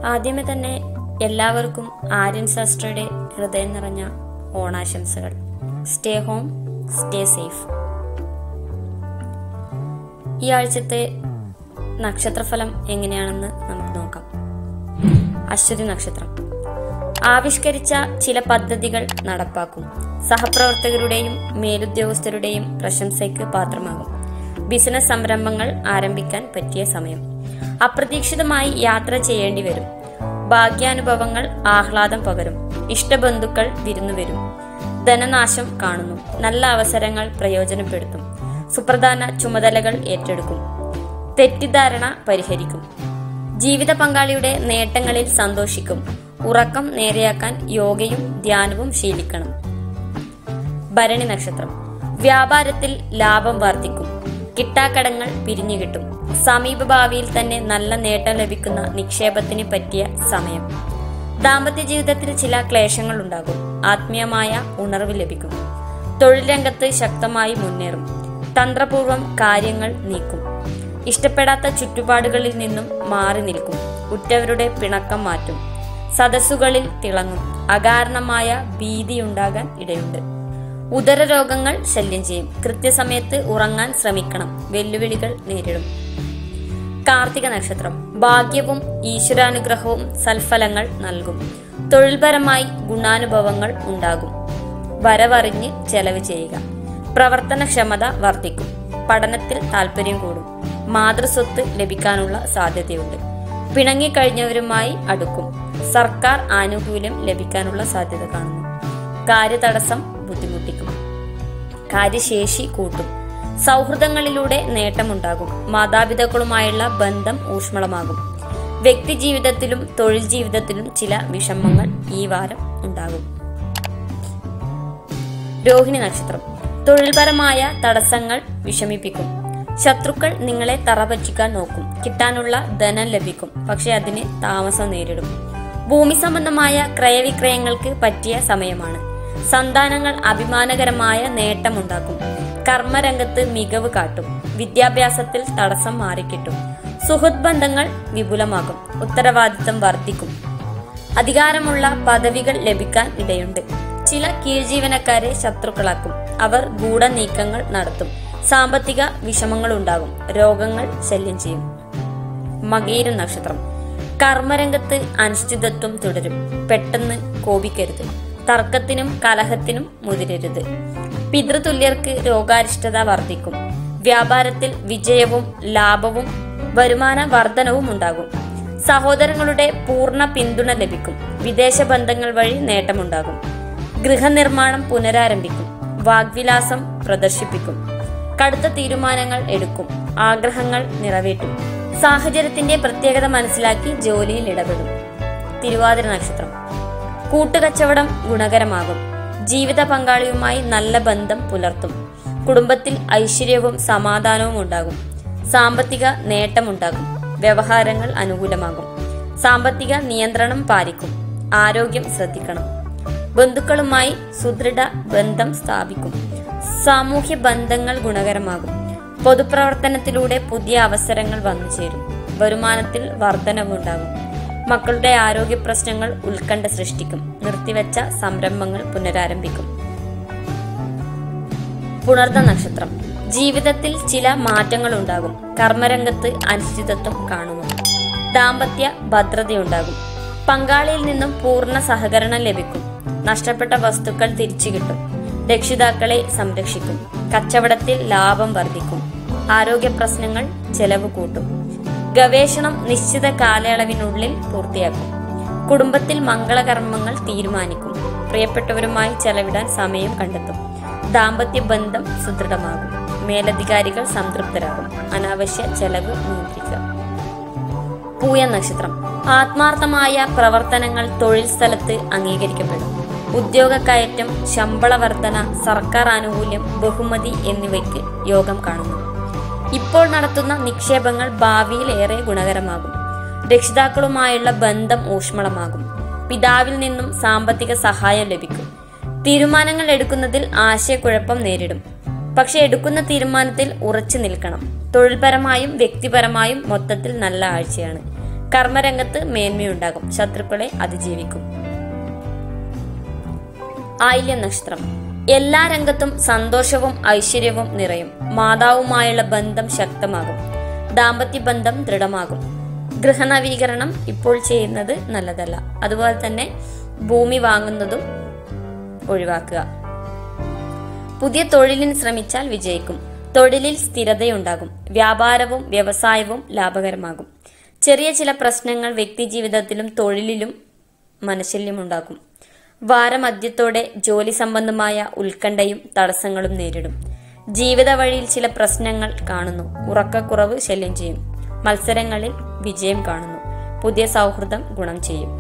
ആദ്യമേ തന്നെ എല്ലാവർക്കും ആര്യൻ ശാസ്ത്രയുടെ ഹൃദയം നിറഞ്ഞ ഓണാശംസകൾ. Stay home, stay safe. ഈ ആഴ്ചത്തെ നക്ഷത്രഫലം എങ്ങനെയാണെന്ന് നമുക്ക് നോക്കാം. അശ്വതി നക്ഷത്രം. ആവിഷ്കരിച്ച ചില പദ്ധതികൾ നടപ്പാക്കും. സഹപ്രവർത്തകരുടെയും മേലുദ്യോഗസ്ഥരുടെയും പ്രശംസയ്ക്ക് പാത്രമാകും. ബിസിനസ് സംരംഭങ്ങൾ ആരംഭിക്കാൻ പറ്റിയ സമയം. അപ്രതീക്ഷിതമായി യാത്ര ചെയ്യേണ്ടി വരും. ഭാഗ്യാനുഭവങ്ങൾ ആഹ്ലാദം പകരും. ഇഷ്ടബന്ധുക്കൾ വിരുന്നുവരും. ധനനാശം കാണുന്നു. നല്ല അവസരങ്ങൾ പ്രയോജനപ്പെടുത്തും. സുപ്രധാന ചുമതലകൾ ഏറ്റെടുക്കും. തെറ്റിദ്ധാരണ പരിഹരിക്കും. ജീവിത പങ്കാളിയുടെ നേട്ടങ്ങളിൽ സന്തോഷിക്കും. ഉറക്കം നേരെയാക്കാൻ യോഗയും ധ്യാനവും ശീലിക്കണം. ഭരണി നക്ഷത്രം. വ്യാപാരത്തിൽ ലാഭം വർദ്ധിക്കും. കിട്ടാക്കടങ്ങൾ പിരിഞ്ഞു കിട്ടും. സമീപ ഭാവിയിൽ തന്നെ നല്ല നേട്ടം ലഭിക്കുന്ന നിക്ഷേപത്തിന് പറ്റിയ സമയം. ദാമ്പത്യ ജീവിതത്തിൽ ചില ക്ലേശങ്ങൾ ഉണ്ടാകും. ആത്മീയമായ ഉണർവ് ലഭിക്കും. തൊഴിൽ രംഗത്ത് ശക്തമായി മുന്നേറും. തന്ത്രപൂർവം കാര്യങ്ങൾ നീക്കും. ഇഷ്ടപ്പെടാത്ത ചുറ്റുപാടുകളിൽ നിന്നും മാറി നിൽക്കും. ഉറ്റവരുടെ പിണക്കം മാറ്റും. സദസ്സുകളിൽ തിളങ്ങും. അകാരണമായ ഭീതിയുണ്ടാകാൻ ഇടയുണ്ട്. ഉദരരോഗങ്ങൾ ശല്യം ചെയ്യും. കൃത്യസമയത്ത് ഉറങ്ങാൻ ശ്രമിക്കണം. വെല്ലുവിളികൾ നേരിടും. കാർത്തിക നക്ഷത്രം. ഭാഗ്യവും ഈശ്വരാനുഗ്രഹവും സൽഫലങ്ങൾ നൽകും. തൊഴിൽപരമായി ഗുണാനുഭവങ്ങൾ ഉണ്ടാകും. വരവറിഞ്ഞ് ചെലവ് ചെയ്യുക. പ്രവർത്തനക്ഷമത വർദ്ധിക്കും. പഠനത്തിൽ താല്പര്യം കൂടും. മാതൃസ്വത്ത് ലഭിക്കാനുള്ള സാധ്യതയുണ്ട്. പിണങ്ങിക്കഴിഞ്ഞവരുമായി അടുക്കും. സർക്കാർ ആനുകൂല്യം ലഭിക്കാനുള്ള സാധ്യത കാണുന്നു. കാര്യതടസ്സം ബുദ്ധിമുട്ടിക്കും. കാര്യശേഷി കൂട്ടും. സൗഹൃദങ്ങളിലൂടെ നേട്ടമുണ്ടാകും. മാതാപിതാക്കളുമായുള്ള ബന്ധം ഊഷ്മളമാകും. വ്യക്തി ജീവിതത്തിലും തൊഴിൽ ജീവിതത്തിലും ചില വിഷമങ്ങൾ ഈ വാരം ഉണ്ടാകും. രോഹിണി നക്ഷത്രം. തൊഴിൽപരമായ തടസ്സങ്ങൾ വിഷമിപ്പിക്കും. ശത്രുക്കൾ നിങ്ങളെ തറപറ്റിക്കാൻ നോക്കും. കിട്ടാനുള്ള ധനം ലഭിക്കും. പക്ഷെ അതിന് താമസം നേരിടും. ഭൂമി സംബന്ധമായ ക്രയവിക്രയങ്ങൾക്ക് പറ്റിയ സമയമാണ്. സന്താനങ്ങൾ അഭിമാനകരമായ നേട്ടമുണ്ടാക്കും. കർമ്മരംഗത്ത് മികവ് കാട്ടും. വിദ്യാഭ്യാസത്തിൽ തടസ്സം മാറിക്കിട്ടും. സുഹൃത്ത് ബന്ധങ്ങൾ വിപുലമാകും. ഉത്തരവാദിത്തം വർദ്ധിക്കും. അധികാരമുള്ള പദവികൾ ലഭിക്കാൻ ഇടയുണ്ട്. ചില കീഴ്ജീവനക്കാരെ ശത്രുക്കളാക്കും. അവർ ഗൂഢനീക്കങ്ങൾ നടത്തും. സാമ്പത്തിക വിഷമങ്ങൾ ഉണ്ടാകും. രോഗങ്ങൾ ശല്യം ചെയ്യും. മകയിരം നക്ഷത്രം. കർമ്മരംഗത്ത് അനിശ്ചിതത്വം തുടരും. പെട്ടെന്ന് കോപിക്കരുത്. തർക്കത്തിനും കലഹത്തിനും മുതിരരുത്. പിതൃതുല്യർക്ക് രോഗാരിഷ്ടത വർദ്ധിക്കും. വ്യാപാരത്തിൽ വിജയവും ലാഭവും വരുമാന വർധനവും ഉണ്ടാകും. സഹോദരങ്ങളുടെ പൂർണ്ണ പിന്തുണ ലഭിക്കും. വിദേശ ബന്ധങ്ങൾ വഴി നേട്ടമുണ്ടാകും. ഗൃഹനിർമ്മാണം പുനരാരംഭിക്കും. വാഗ്വിലാസം പ്രദർശിപ്പിക്കും. കടുത്ത തീരുമാനങ്ങൾ എടുക്കും. ആഗ്രഹങ്ങൾ നിറവേറ്റും. സാഹചര്യത്തിന്റെ പ്രത്യേകത മനസ്സിലാക്കി ജോലിയിൽ ഇടപെടും. തിരുവാതിര നക്ഷത്രം. കൂട്ടുകച്ചവടം ഗുണകരമാകും. ജീവിത പങ്കാളിയുമായി നല്ല ബന്ധം പുലർത്തും. കുടുംബത്തിൽ ഐശ്വര്യവും സമാധാനവും ഉണ്ടാകും. സാമ്പത്തിക നേട്ടമുണ്ടാകും. വ്യവഹാരങ്ങൾ അനുകൂലമാകും. സാമ്പത്തിക നിയന്ത്രണം പാലിക്കും. ആരോഗ്യം ശ്രദ്ധിക്കണം. ബന്ധുക്കളുമായി സുദൃഢ ബന്ധം സ്ഥാപിക്കും. സാമൂഹ്യ ബന്ധങ്ങൾ ഗുണകരമാകും. പൊതുപ്രവർത്തനത്തിലൂടെ പുതിയ അവസരങ്ങൾ വന്നു ചേരും. വരുമാനത്തിൽ വർധനവുണ്ടാകും. മക്കളുടെ ആരോഗ്യ പ്രശ്നങ്ങൾ ഉത്കണ്ഠ സൃഷ്ടിക്കും. നിർത്തിവെച്ച സംരംഭങ്ങൾ പുനരാരംഭിക്കും. പുണർദ നക്ഷത്രം. ജീവിതത്തിൽ ചില മാറ്റങ്ങൾ ഉണ്ടാകും. കർമ്മരംഗത്ത് അനിശ്ചിതത്വം കാണുന്നു. ദാമ്പത്യ ഭദ്രതയുണ്ടാകും. പങ്കാളിയിൽ നിന്നും പൂർണ്ണ സഹകരണം ലഭിക്കും. നഷ്ടപ്പെട്ട വസ്തുക്കൾ തിരിച്ചു കിട്ടും. രക്ഷിതാക്കളെ സംരക്ഷിക്കും. കച്ചവടത്തിൽ ലാഭം വർദ്ധിക്കും. ആരോഗ്യ പ്രശ്നങ്ങൾ ചെലവ് കൂട്ടും. ഗവേഷണം നിശ്ചിത കാലയളവിനുള്ളിൽ പൂർത്തിയാക്കും. കുടുംബത്തിൽ മംഗളകർമ്മങ്ങൾ തീരുമാനിക്കും. പ്രിയപ്പെട്ടവരുമായി ചെലവിടാൻ സമയം കണ്ടെത്തും. ദാമ്പത്യ ബന്ധം സുദൃഢമാകും. മേലധികാരികൾ സംതൃപ്തരാകും. അനാവശ്യ ചെലവ് നിയന്ത്രിക്കുക. പൂയ നക്ഷത്രം. ആത്മാർത്ഥമായ പ്രവർത്തനങ്ങൾ തൊഴിൽ സ്ഥലത്ത് അംഗീകരിക്കപ്പെടും. ഉദ്യോഗ കയറ്റം, ശമ്പള വർധന, സർക്കാർ ആനുകൂല്യം, ബഹുമതി എന്നിവയ്ക്ക് യോഗം കാണുന്നു. ഇപ്പോൾ നടത്തുന്ന നിക്ഷേപങ്ങൾ ഭാവിയിൽ ഏറെ ഗുണകരമാകും. രക്ഷിതാക്കളുമായുള്ള ബന്ധം ഊഷ്മളമാകും. പിതാവിൽ നിന്നും സാമ്പത്തിക സഹായം ലഭിക്കും. തീരുമാനങ്ങൾ എടുക്കുന്നതിൽ ആശയക്കുഴപ്പം നേരിടും. പക്ഷെ എടുക്കുന്ന തീരുമാനത്തിൽ ഉറച്ചു നിൽക്കണം. തൊഴിൽപരമായും വ്യക്തിപരമായും മൊത്തത്തിൽ നല്ല ആഴ്ചയാണ്. കർമ്മരംഗത്ത് മേന്മയുണ്ടാകും. ശത്രുക്കളെ അതിജീവിക്കും. ആയില്യം നക്ഷത്രം. എല്ലാ രംഗത്തും സന്തോഷവും ഐശ്വര്യവും നിറയും. മാതാവുമായുള്ള ബന്ധം ശക്തമാകും. ദാമ്പത്യ ബന്ധം ദൃഢമാകും. ഗൃഹനവീകരണം ഇപ്പോൾ ചെയ്യുന്നത് നല്ലതല്ല. അതുപോലെ തന്നെ ഭൂമി വാങ്ങുന്നതും ഒഴിവാക്കുക. പുതിയ തൊഴിലിന് ശ്രമിച്ചാൽ വിജയിക്കും. തൊഴിലിൽ സ്ഥിരതയുണ്ടാകും. വ്യാപാരവും വ്യവസായവും ലാഭകരമാകും. ചെറിയ ചില പ്രശ്നങ്ങൾ വ്യക്തിജീവിതത്തിലും തൊഴിലിലും മനശല്യമുണ്ടാക്കും. വാരമധ്യത്തോടെ ജോലി സംബന്ധമായ ഉത്കണ്ഠയും തടസ്സങ്ങളും നേരിടും. ജീവിത വഴിയിൽ ചില പ്രശ്നങ്ങൾ കാണുന്നു. ഉറക്കക്കുറവ് ശല്യം ചെയ്യും. മത്സരങ്ങളിൽ വിജയം കാണുന്നു. പുതിയ സൗഹൃദം ഗുണം ചെയ്യും.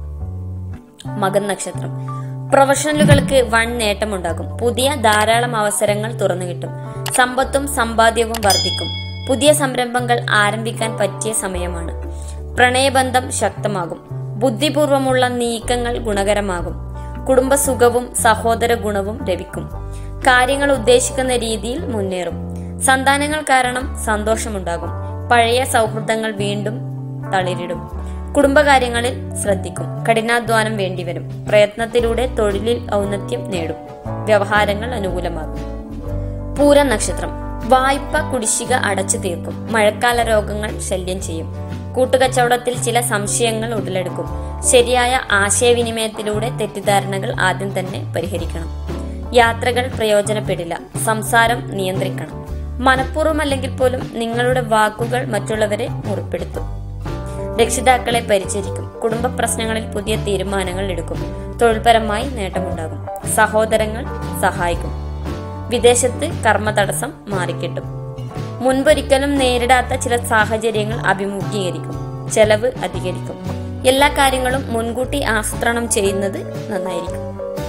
മകൻ നക്ഷത്രം. പ്രൊഫഷണലുകൾക്ക് വൻ നേട്ടമുണ്ടാകും. പുതിയ ധാരാളം അവസരങ്ങൾ തുറന്നു കിട്ടും. സമ്പത്തും സമ്പാദ്യവും വർദ്ധിക്കും. പുതിയ സംരംഭങ്ങൾ ആരംഭിക്കാൻ പറ്റിയ സമയമാണ്. പ്രണയബന്ധം ശക്തമാകും. ബുദ്ധിപൂർവമുള്ള നീക്കങ്ങൾ ഗുണകരമാകും. കുടുംബസുഖവും സഹോദര ഗുണവും ലഭിക്കും. കാര്യങ്ങൾ ഉദ്ദേശിക്കുന്ന രീതിയിൽ മുന്നേറും. സന്താനങ്ങൾ കാരണം സന്തോഷമുണ്ടാകും. പഴയ സൗഹൃദങ്ങൾ വീണ്ടും തളിരിടും. കുടുംബകാര്യങ്ങളിൽ ശ്രദ്ധിക്കും. കഠിനാധ്വാനം വേണ്ടിവരും. പ്രയത്നത്തിലൂടെ തൊഴിലിൽ ഔന്നത്യം നേടും. വ്യവഹാരങ്ങൾ അനുകൂലമാകും. പൂരം നക്ഷത്രം. വായ്പ കുടിശ്ശിക അടച്ചു തീർക്കും. മഴക്കാല രോഗങ്ങൾ ശല്യം ചെയ്യും. കൂട്ടുകച്ചവടത്തിൽ ചില സംശയങ്ങൾ ഉടലെടുക്കും. ശരിയായ ആശയവിനിമയത്തിലൂടെ തെറ്റിദ്ധാരണകൾ ആദ്യം തന്നെ പരിഹരിക്കണം. യാത്രകൾ പ്രയോജനപ്പെടില്ല. സംസാരം നിയന്ത്രിക്കണം. മനഃപൂർവ്വമല്ലെങ്കിൽ പോലും നിങ്ങളുടെ വാക്കുകൾ മറ്റുള്ളവരെ മുറിപ്പെടുത്തും. രക്ഷിതാക്കളെ പരിചരിക്കും. കുടുംബ പ്രശ്നങ്ങളിൽ പുതിയ തീരുമാനങ്ങൾ എടുക്കും. തൊഴിൽപരമായി നേട്ടമുണ്ടാകും. സഹോദരങ്ങൾ സഹായിക്കും. വിദേശത്ത് കർമ്മ തടസ്സം മാറിക്കിട്ടും. മുൻപൊരിക്കലും നേരിടാത്ത ചില സാഹചര്യങ്ങൾ അഭിമുഖീകരിക്കും. ചെലവ് അധികരിക്കും. എല്ലാ കാര്യങ്ങളും മുൻകൂട്ടി ആസൂത്രണം ചെയ്യുന്നത് നന്നായിരിക്കും.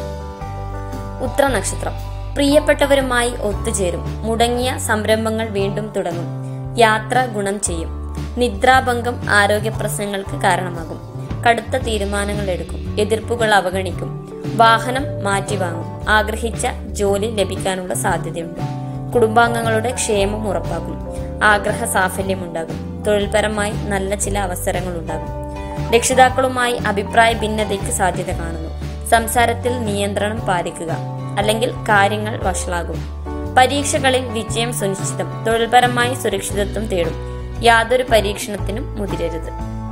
ഉത്ര നക്ഷത്രം. പ്രിയപ്പെട്ടവരുമായി ഒത്തുചേരും. മുടങ്ങിയ സംരംഭങ്ങൾ വീണ്ടും തുടങ്ങും. യാത്ര ഗുണം ചെയ്യും. നിദ്രാഭംഗം ആരോഗ്യ പ്രശ്നങ്ങൾക്ക് കാരണമാകും. കടുത്ത തീരുമാനങ്ങൾ എടുക്കും. എതിർപ്പുകൾ അവഗണിക്കും. വാഹനം മാറ്റിവാങ്ങും. ആഗ്രഹിച്ച ജോലി ലഭിക്കാനുള്ള സാധ്യതയുണ്ട്. കുടുംബാംഗങ്ങളുടെ ക്ഷേമം ഉറപ്പാക്കും. ആഗ്രഹ സാഫല്യമുണ്ടാകും. തൊഴിൽപരമായി നല്ല ചില അവസരങ്ങൾ ഉണ്ടാകും. രക്ഷിതാക്കളുമായി അഭിപ്രായ ഭിന്നതയ്ക്ക് സാധ്യത കാണുന്നു. സംസാരത്തിൽ നിയന്ത്രണം പാലിക്കുക, അല്ലെങ്കിൽ കാര്യങ്ങൾ വഷളാകും. പരീക്ഷകളിൽ വിജയം സുനിശ്ചിതം. തൊഴിൽപരമായി സുരക്ഷിതത്വം തേടും. യാതൊരു പരീക്ഷണത്തിനും മുതിരരുത്.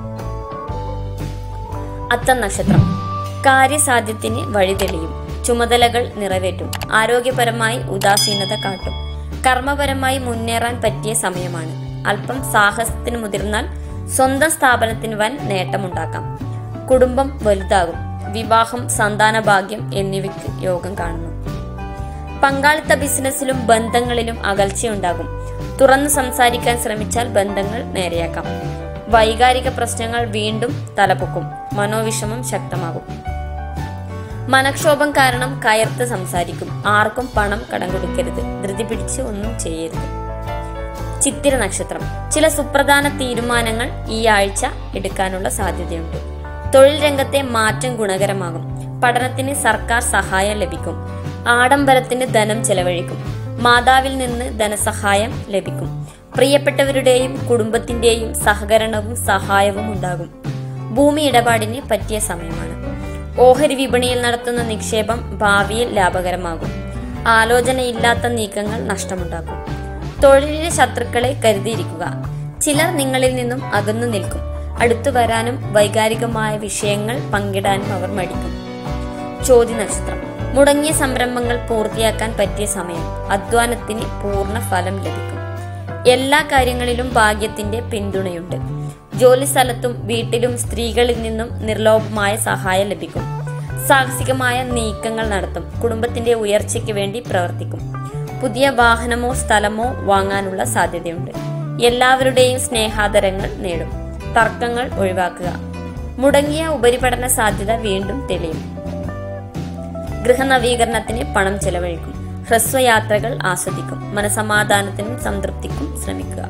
അത്തം നക്ഷത്രം. കാര്യസാധ്യത്തിന് വഴിതെളിയും. ചുമതലകൾ നിറവേറ്റും. ആരോഗ്യപരമായി ഉദാസീനത കാട്ടും. കർമ്മപരമായി മുന്നേറാൻ പറ്റിയ സമയമാണ്. അല്പം സാഹസത്തിന് മുതിർന്നാൽ സ്വന്തം സ്ഥാപനത്തിന് വൻ നേട്ടമുണ്ടാക്കാം. കുടുംബം വലുതാകും. വിവാഹം, സന്താനഭാഗ്യം എന്നിവയ്ക്ക് യോഗം കാണുന്നു. പങ്കാളിത്ത ബിസിനസ്സിലും ബന്ധങ്ങളിലും അകൽച്ചയുണ്ടാകും. തുറന്നു സംസാരിക്കാൻ ശ്രമിച്ചാൽ ബന്ധങ്ങൾ നേരെയാക്കാം. വൈകാരിക പ്രശ്നങ്ങൾ വീണ്ടും തലപൊക്കും. മനോവിഷമം ശക്തമാകും. മനക്ഷോഭം കാരണം കയർത്ത് സംസാരിക്കും. ആർക്കും പണം കടം കൊടുക്കരുത്. ധൃതി പിടിച്ച് ഒന്നും ചെയ്യരുത്. ചിത്തിര നക്ഷത്രം. ചില സുപ്രധാന തീരുമാനങ്ങൾ ഈ ആഴ്ച എടുക്കാനുള്ള സാധ്യതയുണ്ട്. തൊഴിൽ രംഗത്തെ മാറ്റം ഗുണകരമാകും. പഠനത്തിന് സർക്കാർ സഹായം ലഭിക്കും. ആഡംബരത്തിന് ധനം ചെലവഴിക്കും. മാതാവിൽ നിന്ന് ധനസഹായം ലഭിക്കും. പ്രിയപ്പെട്ടവരുടെയും കുടുംബത്തിന്റെയും സഹകരണവും സഹായവും ഉണ്ടാകും. ഭൂമി ഇടപാടിന് പറ്റിയ സമയമാണ്. ഓഹരി വിപണിയിൽ നടത്തുന്ന നിക്ഷേപം ഭാവിയിൽ ലാഭകരമാകും. ആലോചനയില്ലാത്ത നീക്കങ്ങൾ നഷ്ടമുണ്ടാക്കും. തൊഴിലിലെ ശത്രുക്കളെ കരുതിയിരിക്കുക. ചിലർ നിങ്ങളിൽ നിന്നും അകന്നു നിൽക്കും. അടുത്തു വരാനും വൈകാരികമായ വിഷയങ്ങൾ പങ്കിടാനും അവർ മടിക്കും. ചോതി നക്ഷത്രം. മുടങ്ങിയ സംരംഭങ്ങൾ പൂർത്തിയാക്കാൻ പറ്റിയ സമയം. അധ്വാനത്തിന് പൂർണ്ണ ഫലം ലഭിക്കും. എല്ലാ കാര്യങ്ങളിലും ഭാഗ്യത്തിന്റെ പിന്തുണയുണ്ട്. ജോലി സ്ഥലത്തും വീട്ടിലും സ്ത്രീകളിൽ നിന്നും നിർലോഭമായ സഹായം ലഭിക്കും. സാഹസികമായ നീക്കങ്ങൾ നടത്തും. കുടുംബത്തിന്റെ ഉയർച്ചയ്ക്ക് വേണ്ടി പ്രവർത്തിക്കും. പുതിയ വാഹനമോ സ്ഥലമോ വാങ്ങാനുള്ള സാധ്യതയുണ്ട്. എല്ലാവരുടെയും സ്നേഹാദരങ്ങൾ നേടും. തർക്കങ്ങൾ ഒഴിവാക്കുക. മുടങ്ങിയ ഉപരിപഠന സാധ്യത വീണ്ടും തെളിയും. ഗൃഹനവീകരണത്തിന് പണം ചെലവഴിക്കും. ഹ്രസ്വയാത്രകൾ ആസ്വദിക്കും. മനസമാധാനത്തിനും സംതൃപ്തിക്കും ശ്രമിക്കുക.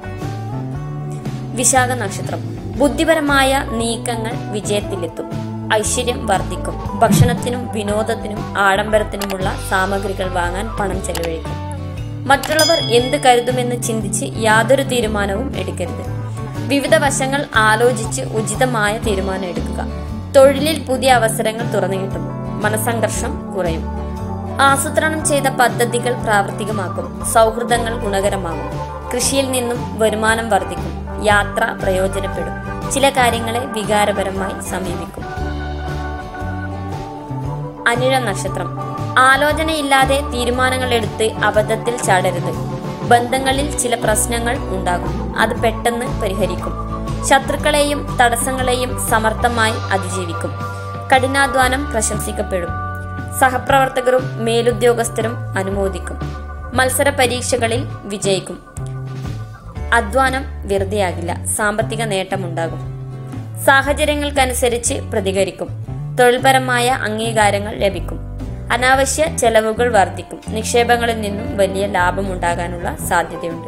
വിശാഖ നക്ഷത്രം. ബുദ്ധിപരമായ നീക്കങ്ങൾ വിജയത്തിലെത്തും. ഐശ്വര്യം വർദ്ധിക്കും. ഭക്ഷണത്തിനും വിനോദത്തിനും ആഡംബരത്തിനുമുള്ള സാമഗ്രികൾ വാങ്ങാൻ പണം ചെലവഴിക്കും. മറ്റുള്ളവർ എന്ത് കരുതുമെന്ന് ചിന്തിച്ച് യാതൊരു തീരുമാനവും എടുക്കരുത്. വിവിധ വശങ്ങൾ ആലോചിച്ച് ഉചിതമായ തീരുമാനം എടുക്കുക. തൊഴിലിൽ പുതിയ അവസരങ്ങൾ തുറന്നു കിട്ടും. മനസംഘർഷം കുറയും. ആസൂത്രണം ചെയ്ത പദ്ധതികൾ പ്രാവർത്തികമാക്കും. സൗഹൃദങ്ങൾ ഗുണകരമാകും. കൃഷിയിൽ നിന്നും വരുമാനം വർദ്ധിക്കും. യാത്ര പ്രയോജനപ്പെടും. ചില കാര്യങ്ങളെ വികാരപരമായി സമീപിക്കും. അനിഴം നക്ഷത്രം. ആലോചനയില്ലാതെ തീരുമാനങ്ങൾ എടുത്ത് അബദ്ധത്തിൽ ചാടരുത്. ബന്ധങ്ങളിൽ ചില പ്രശ്നങ്ങൾ ഉണ്ടാകും. അത് പെട്ടെന്ന് പരിഹരിക്കും. ശത്രുക്കളെയും തടസ്സങ്ങളെയും സമർത്ഥമായി അതിജീവിക്കും. കഠിനാധ്വാനം പ്രശംസിക്കപ്പെടും. സഹപ്രവർത്തകരും മേലുദ്യോഗസ്ഥരും അനുമോദിക്കും. മത്സര പരീക്ഷകളിൽ വിജയിക്കും. അധ്വാനം വെറുതെയാകില്ല. സാമ്പത്തിക നേട്ടമുണ്ടാകും. സാഹചര്യങ്ങൾക്കനുസരിച്ച് പ്രതികരിക്കും. തൊഴിൽപരമായ അംഗീകാരങ്ങൾ ലഭിക്കും. അനാവശ്യ ചെലവുകൾ വർദ്ധിക്കും. നിക്ഷേപങ്ങളിൽ നിന്നും വലിയ ലാഭം ഉണ്ടാകാനുള്ള സാധ്യതയുണ്ട്.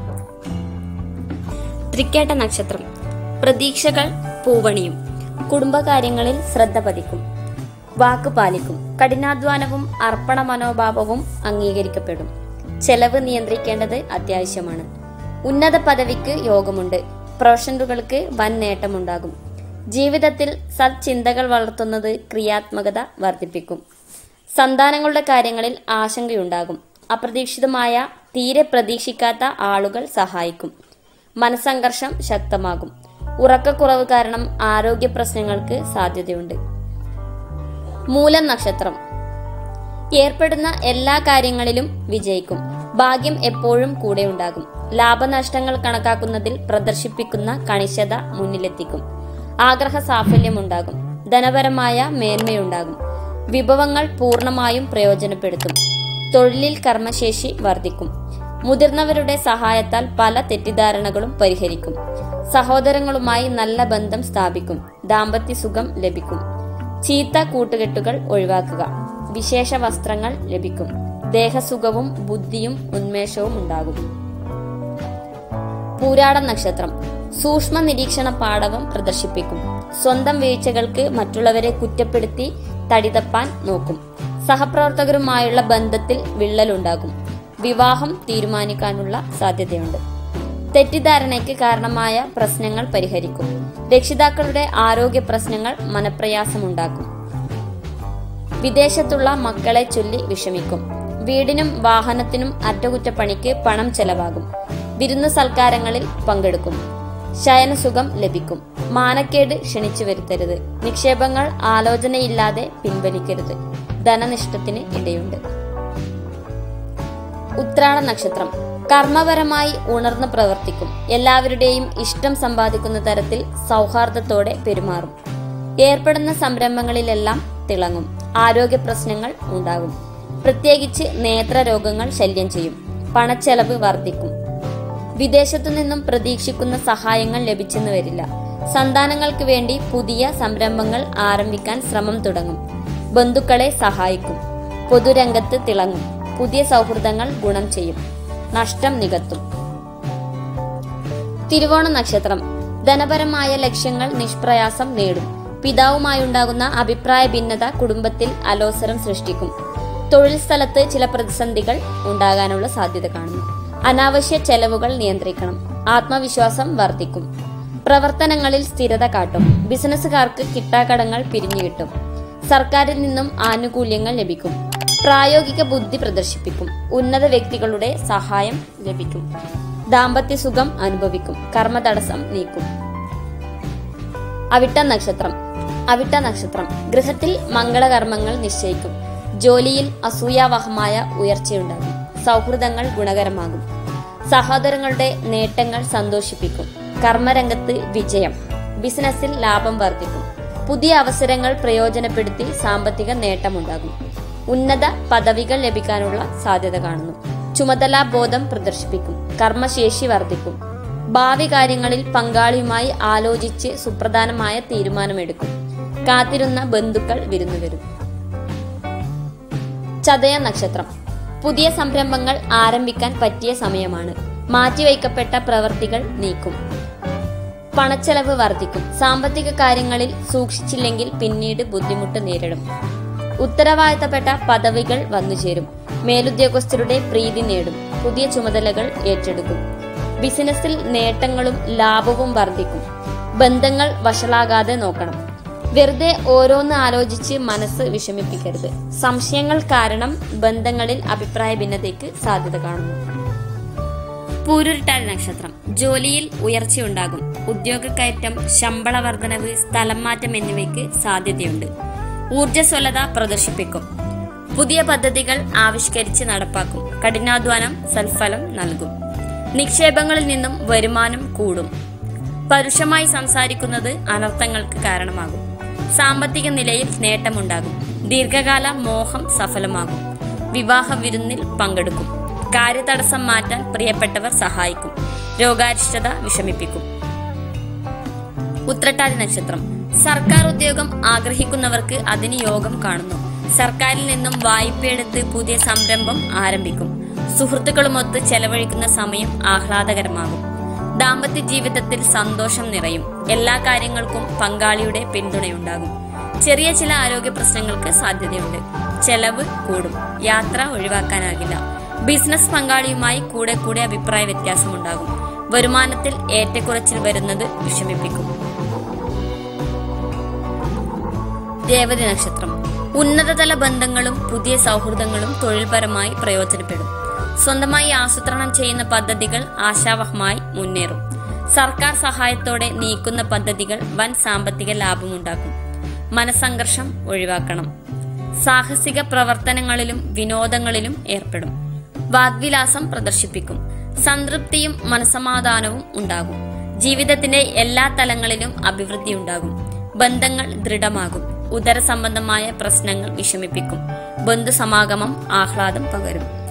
തൃക്കേട്ട നക്ഷത്രം. പ്രതീക്ഷകൾ പൂവണിയും. കുടുംബകാര്യങ്ങളിൽ ശ്രദ്ധ പതിക്കും. വാക്ക് പാലിക്കും. കഠിനാധ്വാനവും അർപ്പണ മനോഭാവവും അംഗീകരിക്കപ്പെടും. ചെലവ് നിയന്ത്രിക്കേണ്ടത് അത്യാവശ്യമാണ്. ഉന്നത പദവിക്ക് യോഗമുണ്ട്. പ്രൊഫഷണലുകൾക്ക് വൻ നേട്ടമുണ്ടാകും. ജീവിതത്തിൽ സത്ചിന്തകൾ വളർത്തുന്നത് ക്രിയാത്മകത വർദ്ധിപ്പിക്കും. സന്താനങ്ങളുടെ കാര്യങ്ങളിൽ ആശങ്കയുണ്ടാകും. അപ്രതീക്ഷിതമായ തീരെ പ്രതീക്ഷിക്കാത്ത ആളുകൾ സഹായിക്കും. മനസ്സംഘർഷം ശക്തമാകും. ഉറക്കക്കുറവ് കാരണം ആരോഗ്യ പ്രശ്നങ്ങൾക്ക് സാധ്യതയുണ്ട്. മൂലം നക്ഷത്രം. ഏർപ്പെടുന്ന എല്ലാ കാര്യങ്ങളിലും വിജയിക്കും. ഭാഗ്യം എപ്പോഴും കൂടെ ഉണ്ടാകും. ലാഭനഷ്ടങ്ങൾ കണക്കാക്കുന്നതിൽ പ്രദർശിപ്പിക്കുന്ന കണിശത മുന്നിലെത്തിക്കും. ആഗ്രഹ സാഫല്യമുണ്ടാകും. ധനപരമായ മേന്മയുണ്ടാകും. വിഭവങ്ങൾ പൂർണ്ണമായും പ്രയോജനപ്പെടുത്തും. തൊഴിലിൽ കർമ്മശേഷി വർദ്ധിക്കും. മുതിർന്നവരുടെ സഹായത്താൽ പല തെറ്റിദ്ധാരണകളും പരിഹരിക്കും. സഹോദരങ്ങളുമായി നല്ല ബന്ധം സ്ഥാപിക്കും. ദാമ്പത്യ സുഖം ലഭിക്കും. ചീത്ത കൂട്ടുകെട്ടുകൾ ഒഴിവാക്കുക. വിശേഷ വസ്ത്രങ്ങൾ ലഭിക്കും. ദേഹസുഖവും ബുദ്ധിയും ഉന്മേഷവും ഉണ്ടാകും. പൂരാടം നക്ഷത്രം. സൂക്ഷ്മ നിരീക്ഷണ പാടവം പ്രദർശിപ്പിക്കും. സ്വന്തം വീഴ്ചകൾക്ക് മറ്റുള്ളവരെ കുറ്റപ്പെടുത്തി തടിതപ്പാൻ നോക്കും. സഹപ്രവർത്തകരുമായുള്ള ബന്ധത്തിൽ വിള്ളലുണ്ടാകും. വിവാഹം തീരുമാനിക്കാനുള്ള സാധ്യതയുണ്ട്. തെറ്റിദ്ധാരണയ്ക്ക് കാരണമായ പ്രശ്നങ്ങൾ പരിഹരിക്കും. രക്ഷിതാക്കളുടെ ആരോഗ്യ പ്രശ്നങ്ങൾ മനപ്രയാസമുണ്ടാക്കും. വിദേശത്തുള്ള മക്കളെ ചൊല്ലി വിഷമിക്കും. വീടിനും വാഹനത്തിനും അറ്റകുറ്റപ്പണിക്ക് പണം ചെലവാകും. വിരുന്നു സൽക്കാരങ്ങളിൽ പങ്കെടുക്കും. ശയനസുഖം ലഭിക്കും. മാനക്കേട് ക്ഷണിച്ചു വരുത്തരുത്. നിക്ഷേപങ്ങൾ ആലോചനയില്ലാതെ പിൻവലിക്കരുത്. ധനനിഷ്ഠത്തിന് ഇടയുണ്ട്. ഉത്രാട നക്ഷത്രം. കർമ്മപരമായി ഉണർന്ന് പ്രവർത്തിക്കും. എല്ലാവരുടെയും ഇഷ്ടം സമ്പാദിക്കുന്ന തരത്തിൽ സൗഹാർദ്ദത്തോടെ പെരുമാറും. ഏർപ്പെടുന്ന സംരംഭങ്ങളിലെല്ലാം തിളങ്ങും. ആരോഗ്യ പ്രശ്നങ്ങൾ ഉണ്ടാകും. പ്രത്യേകിച്ച് നേത്രരോഗങ്ങൾ ശല്യം ചെയ്യും. പണച്ചെലവ് വർദ്ധിക്കും. വിദേശത്തു നിന്നും പ്രതീക്ഷിക്കുന്ന സഹായങ്ങൾ ലഭിച്ചെന്ന് വരില്ല. സന്താനങ്ങൾക്ക് വേണ്ടി പുതിയ സംരംഭങ്ങൾ ആരംഭിക്കാൻ ശ്രമം തുടങ്ങും. ബന്ധുക്കളെ സഹായിക്കും. പൊതുരംഗത്ത് തിളങ്ങും. പുതിയ സൗഹൃദങ്ങൾ ഗുണം ചെയ്യും. നഷ്ടം നികത്തും. തിരുവോണ നക്ഷത്രം. ധനപരമായ ലക്ഷ്യങ്ങൾ നിഷ്പ്രയാസം നേടും. പിതാവുമായുണ്ടാകുന്ന അഭിപ്രായ ഭിന്നത കുടുംബത്തിൽ അലോസരം സൃഷ്ടിക്കും. തൊഴിൽ സ്ഥലത്ത് ചില പ്രതിസന്ധികൾ ഉണ്ടാകാനുള്ള സാധ്യത കാണുന്നു. അനാവശ്യ ചെലവുകൾ നിയന്ത്രിക്കണം. ആത്മവിശ്വാസം വർദ്ധിക്കും. പ്രവർത്തനങ്ങളിൽ സ്ഥിരത കാട്ടും. ബിസിനസ്സുകാർക്ക് കിട്ടാക്കടങ്ങൾ പിരിഞ്ഞു കിട്ടും. സർക്കാരിൽ നിന്നും ആനുകൂല്യങ്ങൾ ലഭിക്കും. പ്രായോഗിക ബുദ്ധി പ്രദർശിപ്പിക്കും. ഉന്നത വ്യക്തികളുടെ സഹായം ലഭിക്കും. ദാമ്പത്യ സുഖം അനുഭവിക്കും. കർമ്മതടസ്സം നീക്കും. അവിട്ട നക്ഷത്രം. ഗൃഹത്തിൽ മംഗളകർമ്മങ്ങൾ നിശ്ചയിക്കും. ജോലിയിൽ അസൂയാവഹമായ ഉയർച്ചയുണ്ടാകും. സൗഹൃദങ്ങൾ ഗുണകരമാകും. സഹോദരങ്ങളുടെ നേട്ടങ്ങൾ സന്തോഷിപ്പിക്കും. കർമ്മരംഗത്ത് വിജയം. ബിസിനസ്സിൽ ലാഭം വർദ്ധിക്കും. പുതിയ അവസരങ്ങൾ പ്രയോജനപ്പെടുത്തി സാമ്പത്തിക നേട്ടമുണ്ടാകും. ഉന്നത പദവികൾ ലഭിക്കാനുള്ള സാധ്യത കാണുന്നു. ചുമതലാ ബോധം പ്രദർശിപ്പിക്കും. കർമ്മശേഷി വർദ്ധിക്കും. ഭാവി കാര്യങ്ങളിൽ പങ്കാളിയുമായി ആലോചിച്ച് സുപ്രധാനമായ തീരുമാനമെടുക്കും. കാത്തിരുന്ന ബന്ധുക്കൾ വിരുന്നു വരും. ചതയ നക്ഷത്രം. പുതിയ സംരംഭങ്ങൾ ആരംഭിക്കാൻ പറ്റിയ സമയമാണ്. മാറ്റിവയ്ക്കപ്പെട്ട പ്രവൃത്തികൾ നീക്കും. പണച്ചെലവ് വർദ്ധിക്കും. സാമ്പത്തിക കാര്യങ്ങളിൽ സൂക്ഷിച്ചില്ലെങ്കിൽ പിന്നീട് ബുദ്ധിമുട്ട് നേരിടും. ഉത്തരവാദിത്തപ്പെട്ട പദവികൾ വന്നുചേരും. മേലുദ്യോഗസ്ഥരുടെ പ്രീതി നേടും. പുതിയ ചുമതലകൾ ഏറ്റെടുക്കും. ബിസിനസ്സിൽ നേട്ടങ്ങളും ലാഭവും വർദ്ധിക്കും. ബന്ധങ്ങൾ വഷളാകാതെ നോക്കണം. വെറുതെ ഓരോന്ന് ആലോചിച്ച് മനസ്സ് വിഷമിപ്പിക്കരുത്. സംശയങ്ങൾ കാരണം ബന്ധങ്ങളിൽ അഭിപ്രായ ഭിന്നതയ്ക്ക് സാധ്യത കാണുന്നു. പൂരുരുട്ടാതി നക്ഷത്രം. ജോലിയിൽ ഉയർച്ചയുണ്ടാകും. ഉദ്യോഗക്കയറ്റം, ശമ്പള വർധനവ്, സ്ഥലം മാറ്റം എന്നിവയ്ക്ക് സാധ്യതയുണ്ട്. ഊർജ്ജസ്വലത പ്രദർശിപ്പിക്കും. പുതിയ പദ്ധതികൾ ആവിഷ്കരിച്ച് നടപ്പാക്കും. കഠിനാധ്വാനം സൽഫലം നൽകും. നിക്ഷേപങ്ങളിൽ നിന്നും വരുമാനം കൂടും. പരുഷമായി സംസാരിക്കുന്നത് അനർത്ഥങ്ങൾക്ക് കാരണമാകും. സാമ്പത്തിക നിലയിൽ നേട്ടമുണ്ടാകും. ദീർഘകാല മോഹം സഫലമാകും. വിവാഹ വിരുന്നിൽ പങ്കെടുക്കും. കാര്യതടസ്സം മാറ്റാൻ പ്രിയപ്പെട്ടവർ സഹായിക്കും. രോഗാരിഷ്ടത വിഷമിപ്പിക്കും. ഉത്രട്ടാതി നക്ഷത്രം. സർക്കാർ ഉദ്യോഗം ആഗ്രഹിക്കുന്നവർക്ക് അതിന് യോഗം കാണുന്നു. സർക്കാരിൽ നിന്നും വായ്പയെടുത്ത് പുതിയ സംരംഭം ആരംഭിക്കും. സുഹൃത്തുക്കളുമൊത്ത് ചെലവഴിക്കുന്ന സമയം ആഹ്ലാദകരമാകും. ദാമ്പത്യ ജീവിതത്തിൽ സന്തോഷം നിറയും. എല്ലാ കാര്യങ്ങൾക്കും പങ്കാളിയുടെ പിന്തുണയുണ്ടാകും. ചെറിയ ചില ആരോഗ്യ പ്രശ്നങ്ങൾക്ക് സാധ്യതയുണ്ട്. ചെലവ് കൂടും. യാത്ര ഒഴിവാക്കാനാകില്ല. ബിസിനസ് പങ്കാളിയുമായി കൂടെ കൂടെ അഭിപ്രായ വ്യത്യാസമുണ്ടാകും. വരുമാനത്തിൽ ഏറ്റക്കുറച്ചിൽ വരുന്നത് വിഷമിപ്പിക്കും. രേവതി നക്ഷത്രം. ഉന്നതതല ബന്ധങ്ങളും പുതിയ സൗഹൃദങ്ങളും തൊഴിൽപരമായി പ്രയോജനപ്പെടും. സ്വന്തമായി ആസൂത്രണം ചെയ്യുന്ന പദ്ധതികൾ ആശാവഹമായി മുന്നേറും. സർക്കാർ സഹായത്തോടെ നീക്കുന്ന പദ്ധതികൾ വൻ സാമ്പത്തിക ലാഭമുണ്ടാക്കും. മനസ്സംഘർഷം ഒഴിവാക്കണം. സാഹസിക പ്രവർത്തനങ്ങളിലും വിനോദങ്ങളിലും ഏർപ്പെടും. വാഗ്വിലാസം പ്രദർശിപ്പിക്കും. സംതൃപ്തിയും മനസമാധാനവും ഉണ്ടാകും. ജീവിതത്തിന്റെ എല്ലാ തലങ്ങളിലും അഭിവൃദ്ധി ഉണ്ടാകും. ബന്ധങ്ങൾ ദൃഢമാകും. ഉദര സംബന്ധമായ പ്രശ്നങ്ങൾ വിഷമിപ്പിക്കും. ബന്ധുസമാഗമം ആഹ്ലാദം പകരും.